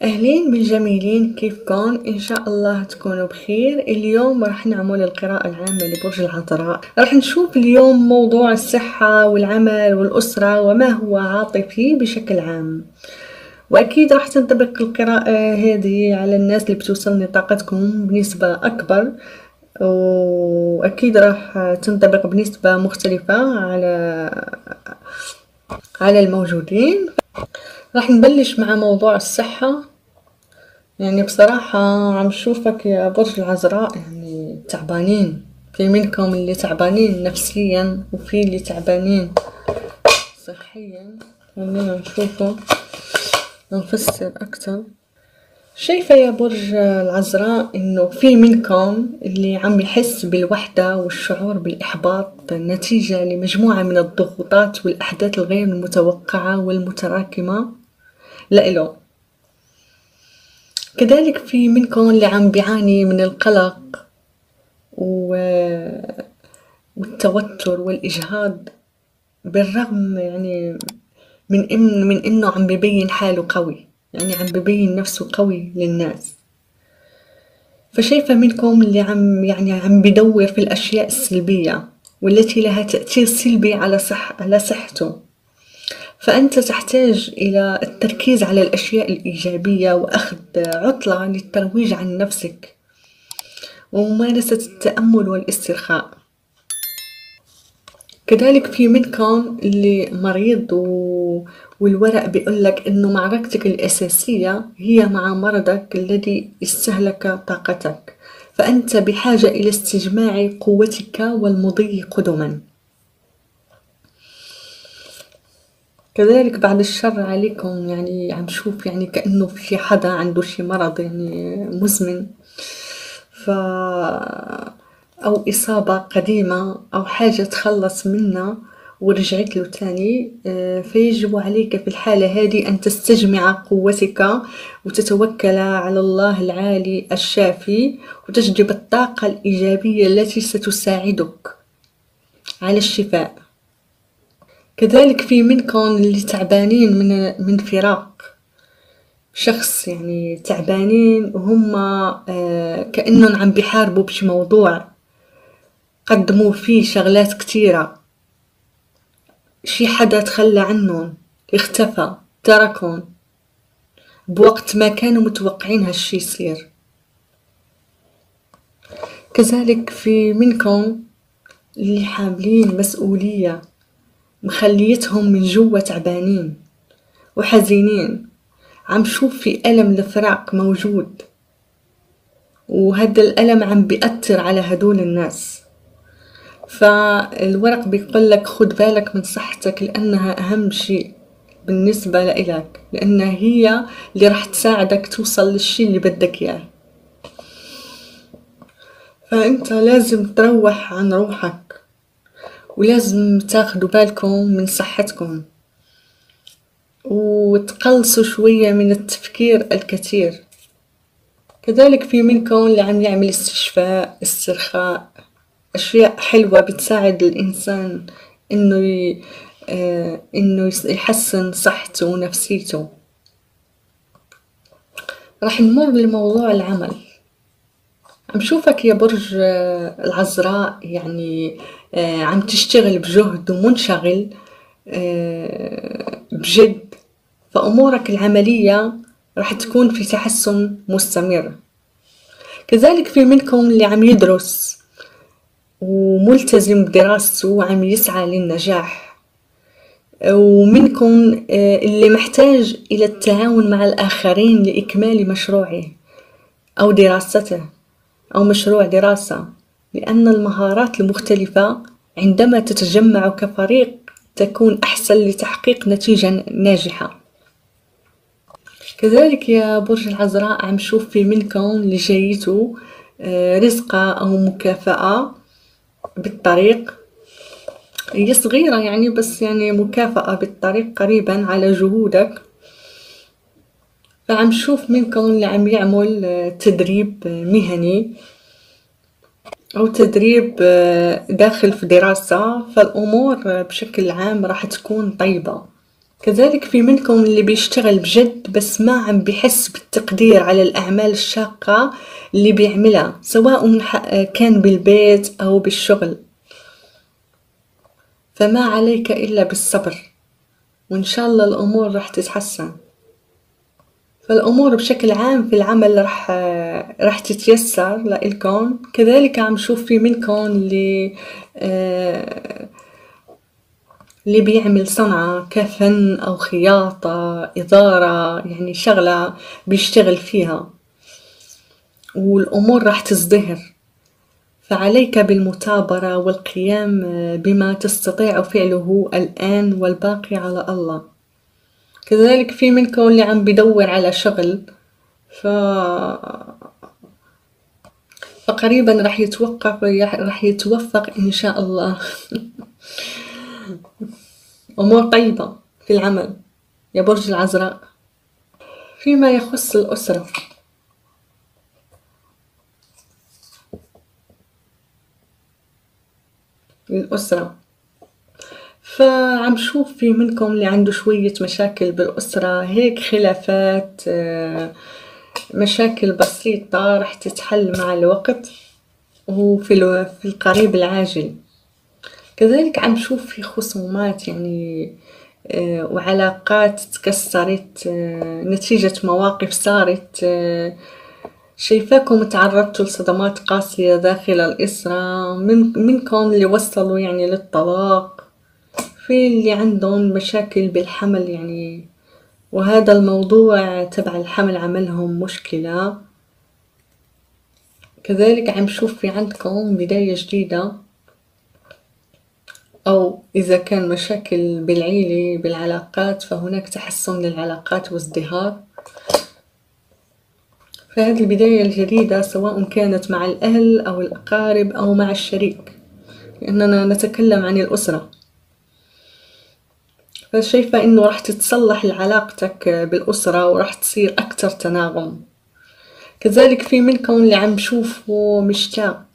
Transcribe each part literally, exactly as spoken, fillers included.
أهلين بالجميلين، كيفكن؟ إن شاء الله تكونوا بخير. اليوم راح نعمل القراءة العامة لبرج العذراء. راح نشوف اليوم موضوع الصحة والعمل والأسرة وما هو عاطفي بشكل عام، وأكيد راح تنطبق القراءة هذه على الناس اللي بتوصلني طاقتكم بنسبة أكبر، وأكيد راح تنطبق بنسبة مختلفة على على الموجودين. راح نبلش مع موضوع الصحة. يعني بصراحة عم شوفك يا برج العذراء يعني تعبانين، في منكم اللي تعبانين نفسيا وفي اللي تعبانين صحيا. خلينا نشوفه نفسر أكتر. شايفة يا برج العذراء إنه في منكم اللي عم يحس بالوحدة والشعور بالإحباط نتيجة لمجموعة من الضغوطات والأحداث الغير المتوقعة والمتراكمة لإله. كذلك في منكم اللي عم بيعاني من القلق والتوتر والإجهاض، بالرغم يعني من إن من إنه عم ببين حاله قوي، يعني عم ببين نفسه قوي للناس. فشايفة منكم اللي عم يعني عم بدور في الأشياء السلبية والتي لها تأثير سلبي على صح على صحته. فأنت تحتاج إلى التركيز على الأشياء الإيجابية وأخذ عطلة للترويج عن نفسك وممارسة التأمل والاسترخاء. كذلك في منكم اللي مريض و... والورق بيقولك إنه معركتك الأساسية هي مع مرضك الذي استهلك طاقتك، فأنت بحاجة إلى استجماع قوتك والمضي قدما. كذلك بعد الشر عليكم، يعني عم شوف يعني كأنه في حدا عنده شي مرض يعني مزمن، ف أو إصابة قديمة أو حاجة تخلص منها ورجعت له تاني. فيجب عليك في الحالة هذه أن تستجمع قوتك وتتوكل على الله العالي الشافي وتجلب الطاقة الإيجابية التي ستساعدك على الشفاء. كذلك في منكم اللي تعبانين من من فراق شخص، يعني تعبانين وهم آه كأنهم عم بيحاربوا بشي موضوع قدموا فيه شغلات كتيرة، شي حدا تخلى عنهم، اختفى، تركهم بوقت ما كانوا متوقعين هالشي يصير. كذلك في منكم اللي حاملين مسؤولية مخليتهم من جوا تعبانين وحزينين، عم شوف في ألم الفراق موجود، وهذا الألم عم بيأثر على هدول الناس. فالورق بيقول لك خد بالك من صحتك لأنها أهم شيء بالنسبة لإلك، لأنها هي اللي راح تساعدك توصل للشيء اللي بدك إياه. فأنت لازم تروح عن روحك ولازم تاخدوا بالكم من صحتكم وتقلصوا شوية من التفكير الكثير. كذلك في منكم اللي عم يعمل استشفاء، استرخاء، أشياء حلوة بتساعد الإنسان إنه ي... آه إنه يحسن صحته ونفسيته. راح نمر لموضوع العمل. عم شوفك يا برج آه العذراء، يعني آه عم تشتغل بجهد ومنشغل آه بجد، فأمورك العملية راح تكون في تحسن مستمر. كذلك في منكم اللي عم يدرس وملتزم بدراسته وعم يسعى للنجاح، ومنكم اللي محتاج إلى التعاون مع الآخرين لإكمال مشروعه أو دراسته أو مشروع دراسة، لأن المهارات المختلفة عندما تتجمع كفريق تكون أحسن لتحقيق نتيجة ناجحة. كذلك يا برج العذراء عم شوف في منكم اللي جايته رزقة أو مكافأة بالطريق، هي صغيرة يعني بس يعني مكافأة بالطريق قريبا على جهودك. فعم شوف منكم اللي عم يعمل تدريب مهني أو تدريب داخل في دراسة، فالأمور بشكل عام راح تكون طيبة. كذلك في منكم اللي بيشتغل بجد بس ما عم بيحس بالتقدير على الأعمال الشاقة اللي بيعملها، سواء كان بالبيت أو بالشغل، فما عليك إلا بالصبر، وإن شاء الله الأمور راح تتحسن. فالأمور بشكل عام في العمل راح راح تتيسر لإلكم. كذلك عم شوف في منكم اللي آه اللي بيعمل صنعة كفن أو خياطة، إدارة، يعني شغلة بيشتغل فيها والأمور راح تزدهر، فعليك بالمثابرة والقيام بما تستطيع فعله الآن والباقي على الله. كذلك في منكم اللي عم بدور على شغل، ف... فقريبا راح يتوقف راح يتوفق إن شاء الله. أمور طيبة في العمل يا برج العذراء. فيما يخص الأسرة، الأسرة فعم شوف في منكم اللي عنده شوية مشاكل بالأسرة، هيك خلافات، مشاكل بسيطة راح تتحل مع الوقت وفي في القريب العاجل. كذلك عم شوف في خصومات يعني وعلاقات تكسرت نتيجة مواقف صارت، شايفاكم تعرضتوا لصدمات قاسية داخل الأسرة، من منكم اللي وصلوا يعني للطلاق، في اللي عندهم مشاكل بالحمل يعني، وهذا الموضوع تبع الحمل عملهم مشكلة. كذلك عم شوف في عندكم بداية جديدة، أو إذا كان مشاكل بالعيلة بالعلاقات فهناك تحسن للعلاقات وازدهار. فهذه البداية الجديدة سواء كانت مع الأهل أو الأقارب أو مع الشريك، لأننا نتكلم عن الأسرة، فشايفة إنه راح تتصلح علاقتك بالأسرة وراح تصير أكتر تناغم. كذلك في منكم اللي عم بشوفه مشتاق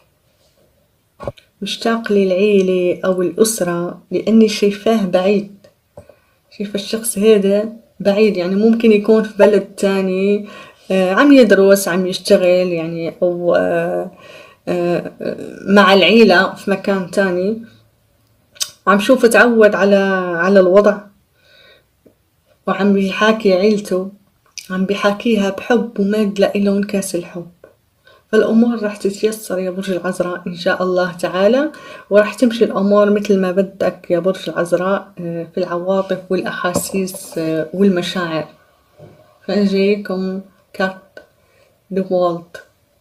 مشتاق للعيلة أو الأسرة، لأني شايفاه بعيد، شايفة الشخص هذا بعيد، يعني ممكن يكون في بلد تاني آه عم يدرس عم يشتغل يعني، أو آه آه مع العيلة في مكان تاني، وعم شوف تعود على على الوضع، وعم بيحاكي عيلته، عم بيحاكيها بحب وما تلاقي له انكاس الحب. فالأمور راح تتيسر يا برج العذراء إن شاء الله تعالى، وراح تمشي الأمور مثل ما بدك يا برج العذراء في العواطف والأحاسيس والمشاعر. فأجيكم كارت دوالت،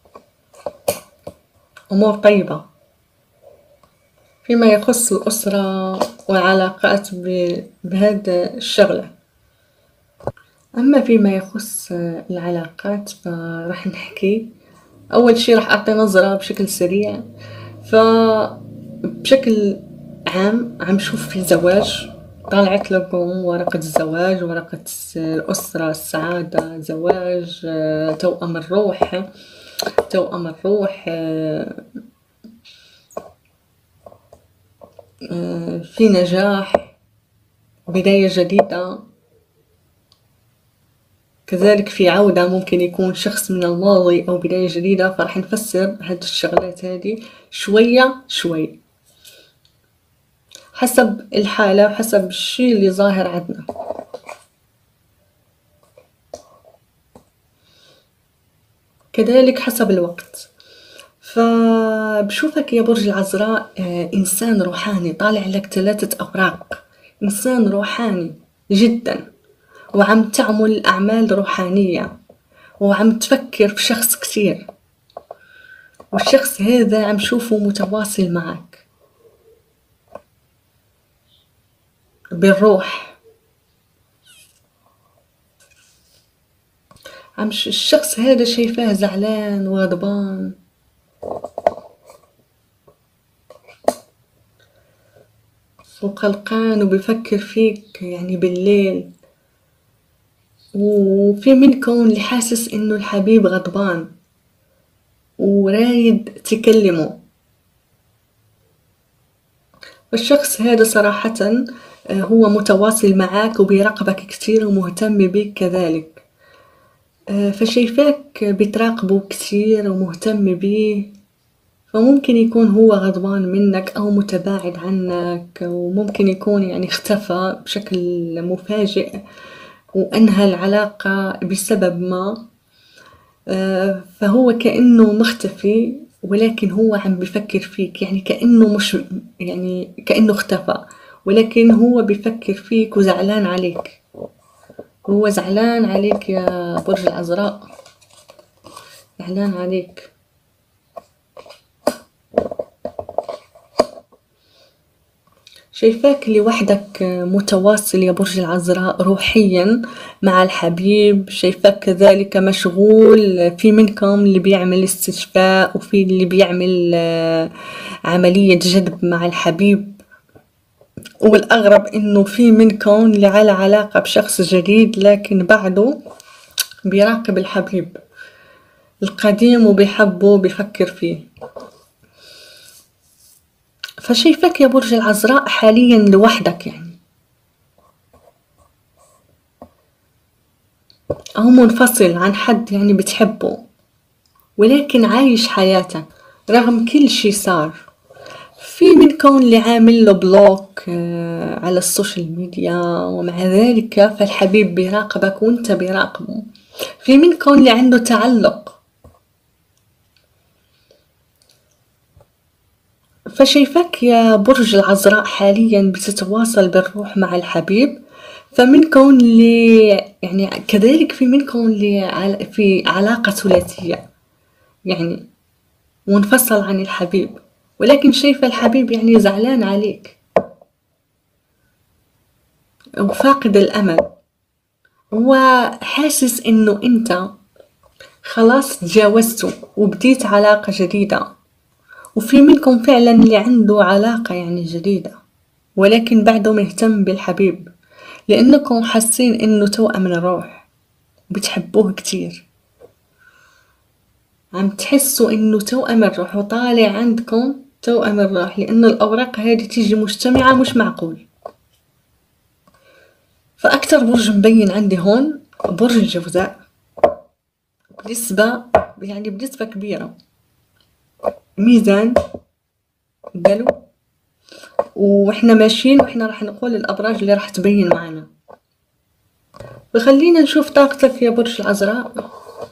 أمور طيبة فيما يخص الأسرة والعلاقات بهذا الشغلة. أما فيما يخص العلاقات فراح نحكي أول شي راح أعطي نظرة بشكل سريع. فبشكل عام عم شوف في زواج، طالعت لكم ورقة الزواج، ورقة الأسرة، السعادة، زواج، توأم الروح، توأم الروح، في نجاح، بداية جديدة. كذلك في عودة، ممكن يكون شخص من الماضي أو بداية جديدة، فرح نفسر هاد الشغلات هذه شوية شوي حسب الحالة وحسب الشي اللي ظاهر عندنا. كذلك حسب الوقت. فبشوفك يا برج العذراء إنسان روحاني، طالع لك ثلاثة أوراق، إنسان روحاني جدا، وعم تعمل أعمال روحانية، وعم تفكر في شخص كتير، والشخص هذا عم شوفه متواصل معك بالروح. عم الشخص هذا شايفاه زعلان وغضبان، وقلقان وبيفكر فيك يعني بالليل. وفي منكم اللي حاسس انه الحبيب غضبان ورايد تكلمه، فالشخص هذا صراحة آه، هو متواصل معاك وبيراقبك كتير ومهتم بيك كذلك. آه، فشايفاك بتراقبه كتير ومهتم بيه، فممكن يكون هو غضبان منك أو متباعد عنك، وممكن يكون يعني اختفى بشكل مفاجئ وأنهى العلاقة بسبب ما. آه، فهو كأنه مختفي، ولكن هو عم بفكر فيك، يعني كأنه مش يعني كأنه اختفى، ولكن هو بفكر فيك وزعلان عليك. هو زعلان عليك يا برج العذراء، زعلان عليك. شايفاك لوحدك متواصل يا برج العذراء روحيا مع الحبيب. شايفاك كذلك مشغول، في منكم اللي بيعمل استشفاء وفي اللي بيعمل آه، عملية جذب مع الحبيب، والأغرب إنه في منكم اللي على علاقة بشخص جديد لكن بعده بيراقب الحبيب القديم وبيحبه وبيفكر فيه. فشايفاك يا برج العذراء حاليا لوحدك، يعني أو منفصل عن حد يعني بتحبه، ولكن عايش حياتك رغم كل شي صار. في منكم اللي عامل له بلوك آه، على السوشيال ميديا، ومع ذلك فالحبيب بيراقبك وانت بيراقبه. في منكم اللي عنده تعلق، فشايفاك يا برج العذراء حاليا بتتواصل بالروح مع الحبيب. فمنكم اللي يعني كذلك في منكم اللي في علاقة ثلاثية، يعني منفصل عن الحبيب، ولكن شايفة الحبيب يعني زعلان عليك وفاقد الأمل، وحاسس إنه أنت خلاص تجاوزته وبديت علاقة جديدة. وفي منكم فعلا اللي عنده علاقة يعني جديدة، ولكن بعده مهتم بالحبيب لأنكم حاسين إنه توأم الروح، بتحبوه كتير، عم تحسوا إنه توأم الروح وطالع عندكم توأم الروح، لأن الأوراق هذه تيجي مجتمعة مش معقول. فأكتر برج مبين عندي هون برج الجوزاء بنسبة يعني بنسبة كبيرة. ميزان قالوا، واحنا ماشيين واحنا راح نقول الأبراج اللي راح تبين معنا. فخلينا نشوف طاقتك يا برج العذراء.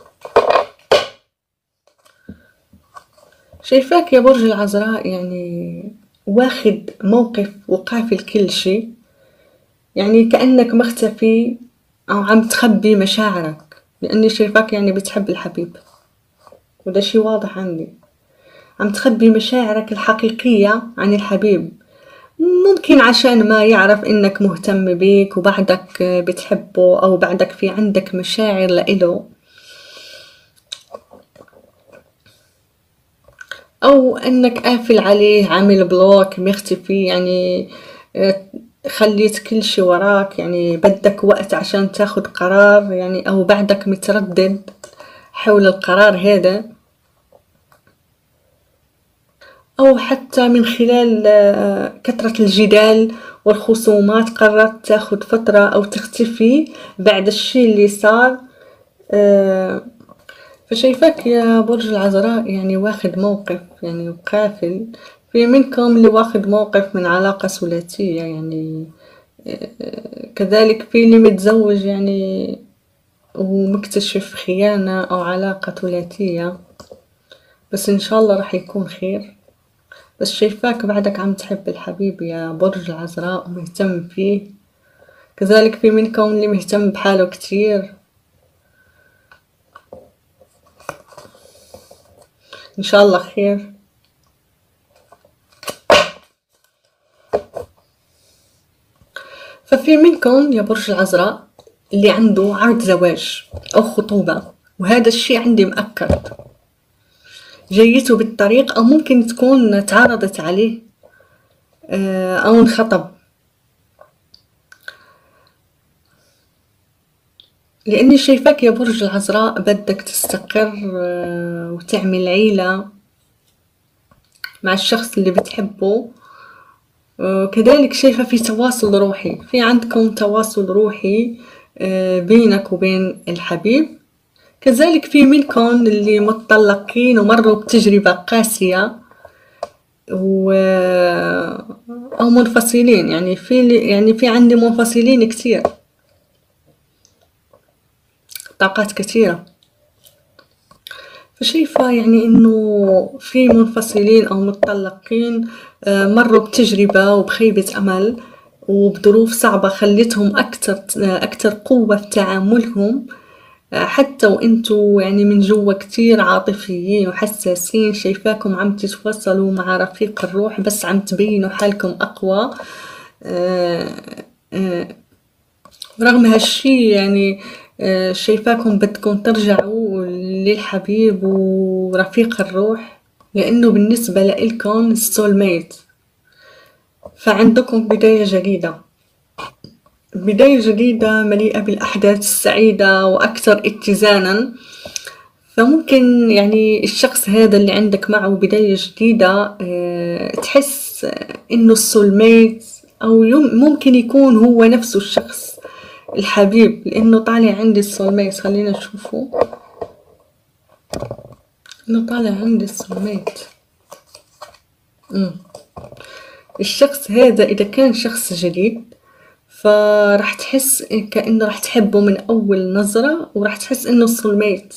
شايفاك يا برج العذراء يعني واخد موقف وقافل كل شي، يعني كأنك مختفي أو عم تخبي مشاعرك، لأني شايفاك يعني بتحب الحبيب، وده شي واضح عندي. عم تخبي مشاعرك الحقيقية عن الحبيب، ممكن عشان ما يعرف إنك مهتم بيك وبعدك بتحبه، أو بعدك في عندك مشاعر لإله، أو إنك قافل عليه عامل بلوك مختفي، يعني خليت كل شي وراك، يعني بدك وقت عشان تاخد قرار، يعني أو بعدك متردد حول القرار هذا، أو حتى من خلال كثرة الجدال والخصومات قررت تاخد فترة أو تختفي بعد الشي اللي صار. فشايفاك يا برج العذراء يعني واخد موقف يعني وقافل. في منكم اللي واخد موقف من علاقة ثلاثية، يعني كذلك في اللي متزوج يعني ومكتشف خيانة أو علاقة ثلاثية، بس إن شاء الله راح يكون خير. بس شايفاك بعدك عم تحب الحبيب يا برج العذراء ومهتم فيه. كذلك في منكم اللي مهتم بحاله كتير، إن شاء الله خير. ففي منكم يا برج العذراء اللي عنده عرض زواج أو خطوبة، وهذا الشي عندي مأكد جيته بالطريق، أو ممكن تكون تعرضت عليه أو انخطب، لأني شايفاك يا برج العذراء بدك تستقر وتعمل عيلة مع الشخص اللي بتحبه، وكذلك شايفة في تواصل روحي، في عندكم تواصل روحي بينك وبين الحبيب. كذلك في منكم اللي متطلقين ومروا بتجربة قاسية و أو منفصلين، يعني في يعني في عندي منفصلين كتير، طاقات كثيرة. فشايفة يعني إنه في منفصلين أو متطلقين مروا بتجربة وبخيبة أمل وبظروف صعبة خلتهم أكتر أكتر قوة في تعاملهم، حتى وإنتوا يعني من جوا كتير عاطفيين وحساسين. شايفاكم عم تتواصلوا مع رفيق الروح بس عم تبينوا حالكم أقوى. آآ آآ رغم هالشي يعني شايفاكم بدكم ترجعوا للحبيب ورفيق الروح، لأنه بالنسبة لإلكم السول ميت. فعندكم بداية جديدة، بداية جديدة مليئة بالأحداث السعيدة وأكثر اتزانا. فممكن يعني الشخص هذا اللي عندك معه بداية جديدة تحس إنه السول ميت، أو ممكن يكون هو نفسه الشخص الحبيب، لأنه طالع عندي السول ميت. خلينا نشوفه، إنه طالع عندي السول ميت. الشخص هذا إذا كان شخص جديد فراح تحس كأنه راح تحبه من أول نظرة، وراح تحس إنه السول ميت،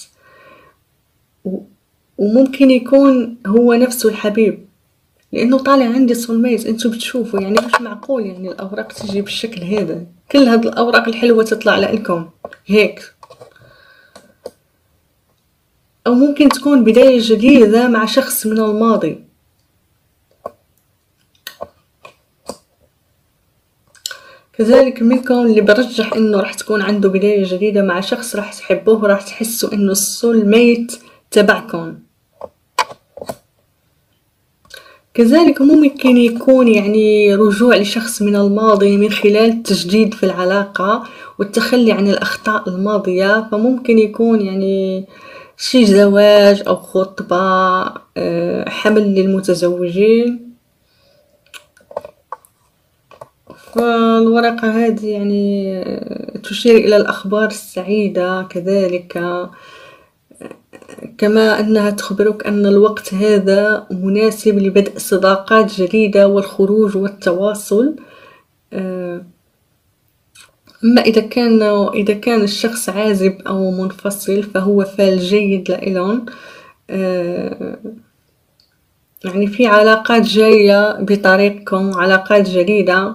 وممكن يكون هو نفسه الحبيب، لأنه طالع عندي سول ميت. انتوا بتشوفوا يعني مش معقول يعني الأوراق تجي بالشكل هذا، كل هاد الأوراق الحلوة تطلع لكم هيك. أو ممكن تكون بداية جديدة مع شخص من الماضي. كذلك منكم اللي برجح إنه راح تكون عنده بداية جديدة مع شخص راح تحبوه وراح تحسوا إنه السول ميت تبعكم. كذلك ممكن يكون يعني رجوع لشخص من الماضي من خلال التجديد في العلاقة والتخلي عن الأخطاء الماضية. فممكن يكون يعني شي زواج أو خطبة، حمل للمتزوجين. فالورقة هذه يعني تشير إلى الأخبار السعيدة، كذلك كما أنها تخبرك أن الوقت هذا مناسب لبدء صداقات جديدة والخروج والتواصل. أما إذا كان إذا كان الشخص عازب أو منفصل فهو فال جيد لإلهم، يعني في علاقات جاية بطريقكم، علاقات جديدة.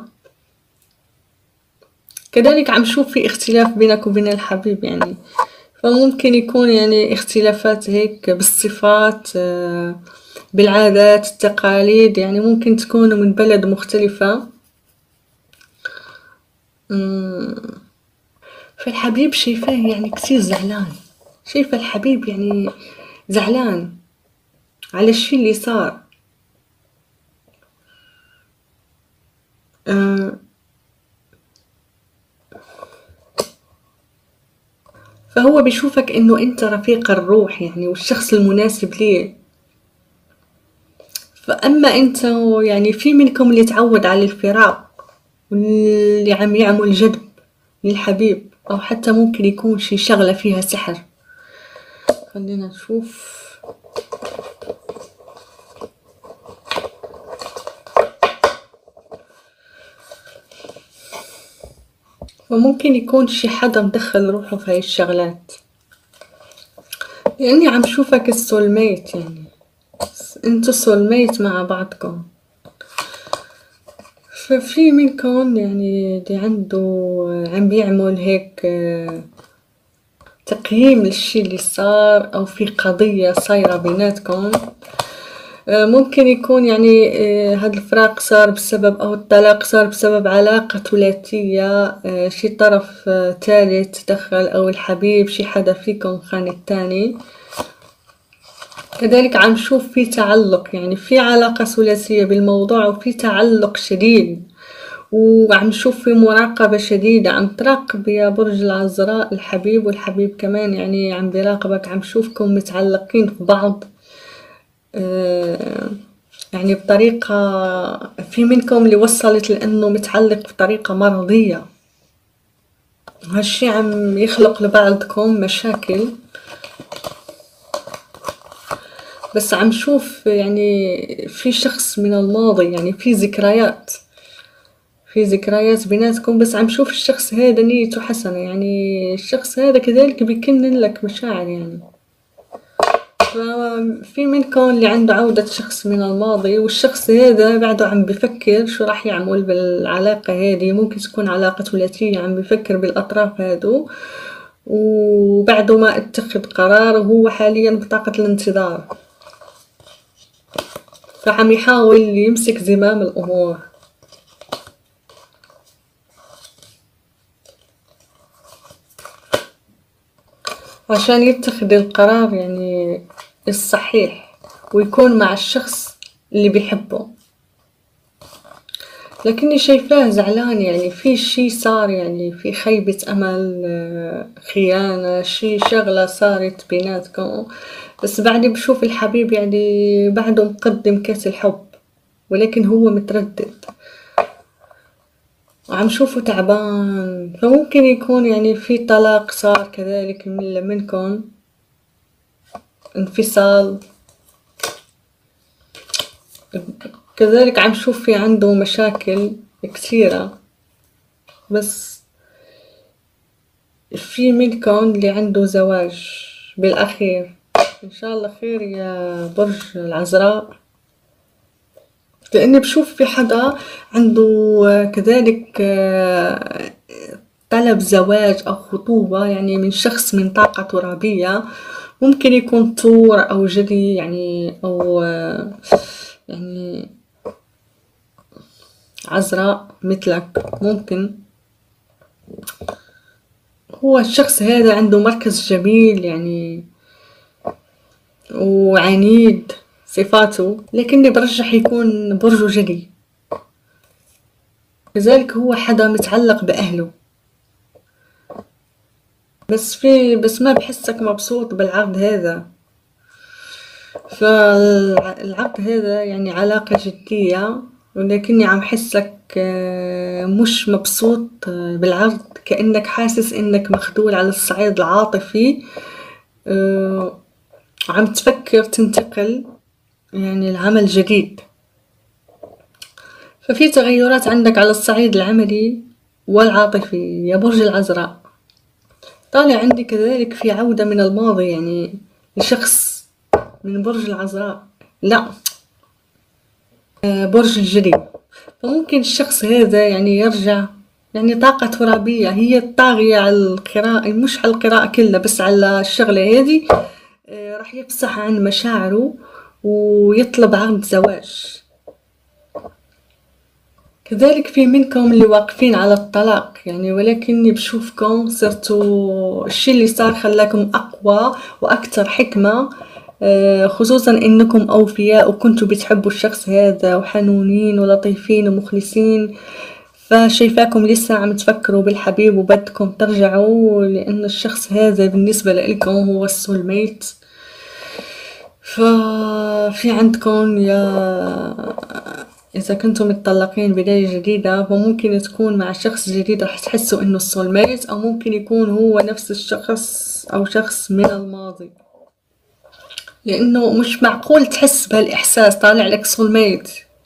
كذلك عم شوف في اختلاف بينك وبين الحبيب، يعني فممكن يكون يعني اختلافات هيك بالصفات، بالعادات، التقاليد. يعني ممكن تكونوا من بلد مختلفة. فالحبيب شايفاه يعني كتير زعلان، شايفة الحبيب يعني زعلان على الشي اللي صار. أه فهو بيشوفك انه انت رفيق الروح يعني والشخص المناسب ليه. فاما انت يعني في منكم اللي تعود على الفراق واللي عم يعمل جذب للحبيب، او حتى ممكن يكون شي شغلة فيها سحر. خلينا نشوف. وممكن يكون شي حدا مدخل روحه في هاي الشغلات، لاني عم شوفك السول ميت، يعني انتو سول ميت مع بعضكم. ففي منكم يعني اللي عنده عم بيعمل هيك تقييم للشي اللي صار، او في قضية صايرة بيناتكم. ممكن يكون يعني هذا الفراق صار بسبب، او الطلاق صار بسبب علاقة ثلاثية، شي طرف ثالث دخل، او الحبيب شي حدا فيكم خان التاني. كذلك عم شوف في تعلق، يعني في علاقة ثلاثية بالموضوع وفي تعلق شديد، وعم شوف في مراقبة شديدة. عم تراقب يا برج العذراء الحبيب، والحبيب كمان يعني عم بيراقبك. عم شوفكم متعلقين في بعض. آه يعني بطريقة، في منكم اللي وصلت لأنه متعلق بطريقة مرضية، وهالشي عم يخلق لبعضكم مشاكل. بس عم شوف يعني في شخص من الماضي، يعني في ذكريات في ذكريات بيناتكم، بس عم شوف الشخص هذا نيته حسنة، يعني الشخص هذا كذلك بيكنن لك مشاعر يعني. ففي منكم اللي عنده عودة شخص من الماضي، والشخص هذا بعده عم بفكر شو راح يعمل بالعلاقة هذه. ممكن تكون علاقة ثلاثية، عم بفكر بالأطراف هادو وبعده ما اتخذ قرار، وهو حاليا بطاقة الانتظار، فعم يحاول يمسك زمام الأمور. عشان يتخذ القرار يعني الصحيح، ويكون مع الشخص اللي بيحبه. لكني شايفاه زعلان، يعني في شي صار، يعني في خيبة أمل، خيانة، شي شغلة صارت بيناتكم. بس بعدي بشوف الحبيب يعني بعده مقدم كاس الحب، ولكن هو متردد وعم شوفه تعبان. فممكن يكون يعني في طلاق صار كذلك من منكم، انفصال كذلك. عم شوف في عنده مشاكل كثيرة، بس في منكم اللي عنده زواج بالأخير. إن شاء الله خير يا برج العذراء، لأني بشوف في حدا عنده كذلك طلب زواج أو خطوبة، يعني من شخص من طاقة ترابية. ممكن يكون طور أو جدي يعني، أو يعني عذراء مثلك. ممكن هو الشخص هذا عنده مركز جميل يعني وعنيد صفاته، لكني برجح يكون برجه جدي. لذلك هو حدا متعلق بأهله، بس في بس ما بحسك مبسوط بالعقد هذا. فالعقد هذا يعني علاقة جدية، ولكني عم حسك مش مبسوط بالعقد، كأنك حاسس انك مخذول على الصعيد العاطفي، عم تفكر تنتقل يعني لعمل جديد. ففي تغيرات عندك على الصعيد العملي والعاطفي يا برج العذراء. طالع عندي كذلك في عودة من الماضي، يعني لشخص من برج العذراء، لا برج الجدي. فممكن الشخص هذا يعني يرجع، يعني طاقة ترابية هي الطاغية على القراءة، مش على القراءة كلها بس على الشغلة هذه. راح يفصح عن مشاعره ويطلب عقد زواج. كذلك في منكم اللي واقفين على الطلاق يعني، ولكني بشوفكم صرتوا الشي اللي صار خلاكم أقوى وأكثر حكمة، خصوصا إنكم أوفياء وكنتوا بتحبوا الشخص هذا وحنونين ولطيفين ومخلصين. فشايفاكم لسه عم تفكروا بالحبيب وبدكم ترجعوا، لأن الشخص هذا بالنسبة لكم هو السول ميت. ففي عندكم يا إذا كنتم متطلقين بداية جديدة، فممكن تكون مع شخص جديد رح تحسوا إنه السول ميت، أو ممكن يكون هو نفس الشخص أو شخص من الماضي، لأنه مش معقول تحس بهالإحساس. طالع لك سول ميت.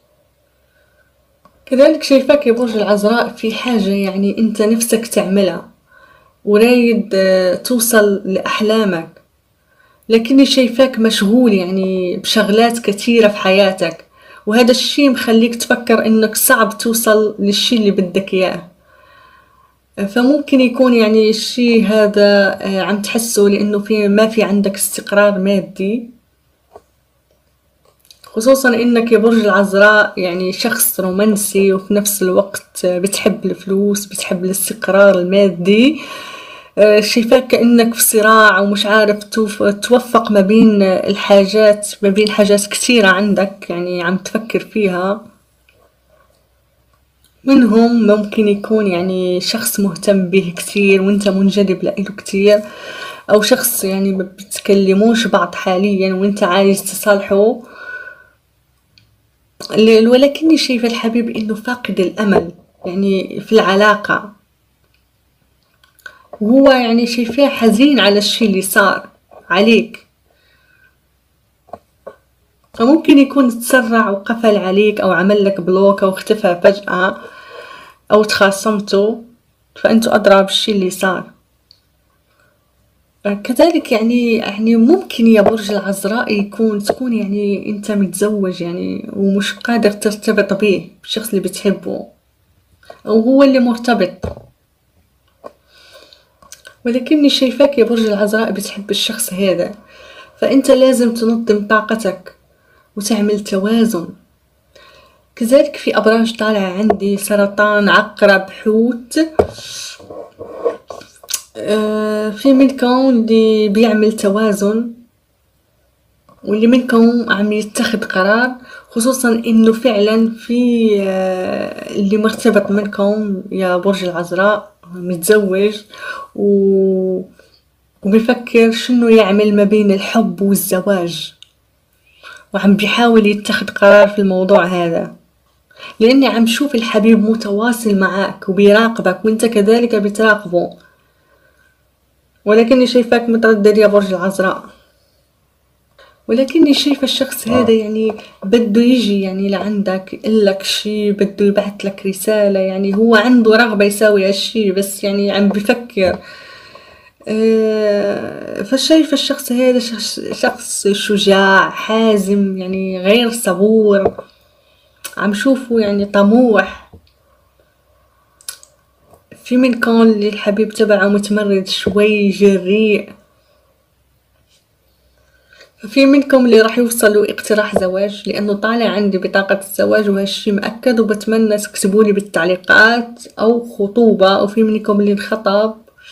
كذلك شايفاك يا برج العذراء في حاجة يعني أنت نفسك تعملها ورايد توصل لأحلامك، لكني شايفاك مشغول يعني بشغلات كثيرة في حياتك، وهذا الشي مخليك تفكر انك صعب توصل للشي اللي بدك اياه. فممكن يكون يعني الشي هذا عم تحسه لانه في ما في عندك استقرار مادي، خصوصا انك يا برج العذراء يعني شخص رومانسي وفي نفس الوقت بتحب الفلوس، بتحب الاستقرار المادي. شايفاك كأنك في صراع ومش عارف توفق ما بين الحاجات، ما بين حاجات كثيرة عندك يعني عم تفكر فيها. منهم ممكن يكون يعني شخص مهتم به كثير وانت منجذب له كثير، او شخص يعني ما بتكلموش بعض حاليا وانت عايز تصالحه. ل- ولكني شايفة الحبيب انه فاقد الامل يعني في العلاقة، وهو يعني شايفاه حزين على الشي اللي صار عليك، فممكن يكون تسرع وقفل عليك او عمل لك بلوك او اختفى فجأة او تخاصمتوا، فانتوا ادرى بالشي اللي صار. كذلك يعني يعني ممكن يا برج العذراء يكون تكون يعني انت متزوج يعني ومش قادر ترتبط به بالشخص اللي بتحبه، او هو اللي مرتبط، ولكني شايفاك يا برج العذراء بتحب الشخص هذا، فانت لازم تنظم طاقتك وتعمل توازن. كذلك في ابراج طالعة عندي سرطان عقرب حوت، آه في منكم اللي بيعمل توازن واللي منكم عم يتخذ قرار، خصوصا انه فعلا في آه اللي مرتبط منكم يا برج العذراء متزوج و وبيفكر شنو يعمل ما بين الحب والزواج، وعم بيحاول يتخذ قرار في الموضوع هذا، لاني عم شوف الحبيب متواصل معك وبيراقبك وانت كذلك بتراقبه، ولكني شايفاك متردد يا برج العذراء. ولكني شايفة الشخص هذا يعني بده يجي يعني لعندك يقلك شي، بده يبعث لك رسالة، يعني هو عنده رغبة يساوي هالشي بس يعني عم بفكر. أه فشايفة الشخص هذا شخص, شخص شجاع حازم يعني غير صبور، عم شوفه يعني طموح. في منكم اللي الحبيب تبعه متمرد شوي جريء، في منكم اللي راح يوصلوا اقتراح زواج، لانه طالع عندي بطاقة الزواج وهالشي مأكد، وبتمنى تكتبولي بالتعليقات او خطوبة، او في منكم اللي انخطب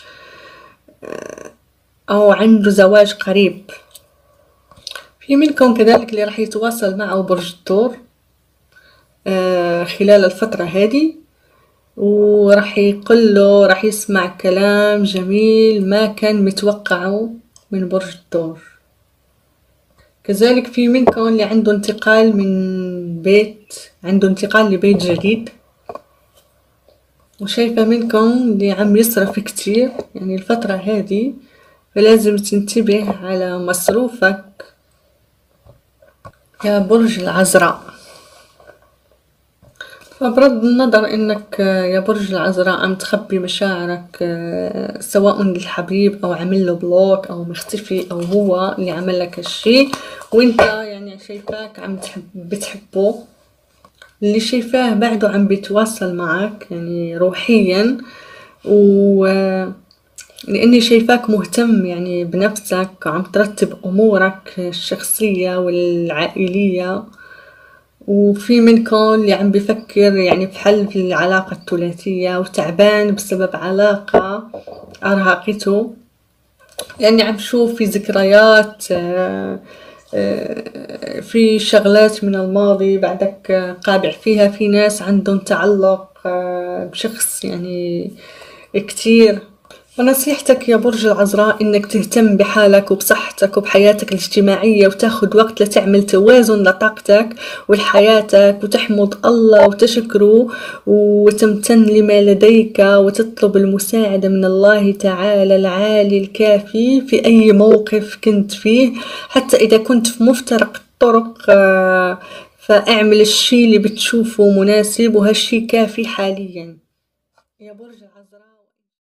او عنده زواج قريب. في منكم كذلك اللي راح يتواصل معه برج الثور آه خلال الفترة هذه، وراح يقوله راح يسمع كلام جميل ما كان متوقعه من برج الثور. كذلك في منكم اللي عنده انتقال من بيت، عنده انتقال لبيت جديد، وشايفة منكم اللي عم يصرف كتير يعني الفترة هذه، فلازم تنتبه على مصروفك يا برج العذراء. فبغض النظر انك يا برج العذراء عم تخبي مشاعرك سواء للحبيب او عمل له بلوك او مختفي او هو اللي عمل لك الشي، وانت يعني شايفاك عم تحب بتحبه، اللي شايفاه بعده عم بيتواصل معك يعني روحيا، و لاني شايفاك مهتم يعني بنفسك وعم ترتب امورك الشخصية والعائلية، وفي منكم اللي عم بفكر يعني في حل في العلاقة الثلاثية وتعبان بسبب علاقة أرهقته، لأني عم شوف في ذكريات آه، آه، في شغلات من الماضي بعدك قابع فيها، في ناس عندهم تعلق آه، بشخص يعني كتير. ونصيحتك يا برج العذراء انك تهتم بحالك وبصحتك وبحياتك الاجتماعية، وتاخد وقت لتعمل توازن لطاقتك ولحياتك، وتحمد الله وتشكره وتمتن لما لديك، وتطلب المساعدة من الله تعالى العالي الكافي في اي موقف كنت فيه، حتى اذا كنت في مفترق الطرق فاعمل الشي اللي بتشوفه مناسب، وهالشي كافي حاليا يا برج